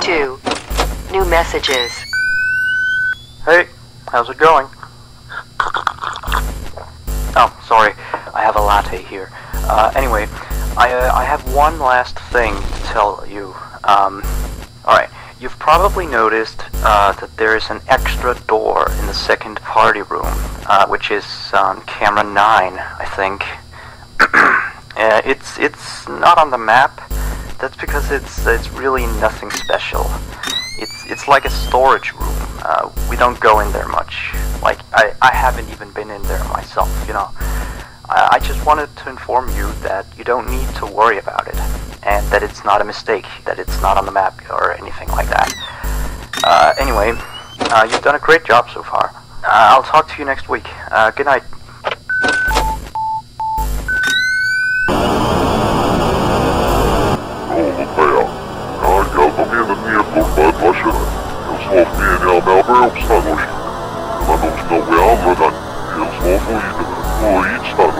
2. New messages. Hey, how's it going? Oh, sorry, I have a latte here. Anyway, I have one last thing to tell you. Alright, you've probably noticed that there is an extra door in the second party room, which is on camera 9, I think. It's not on the map. That's because it's really nothing special. It's like a storage room. We don't go in there much. Like, I haven't even been in there myself, you know. I just wanted to inform you that you don't need to worry about it, and that it's not a mistake, that it's not on the map or anything like that. Anyway, you've done a great job so far. I'll talk to you next week. Good night. Mas não estão real, eles vão fluir, fluir, está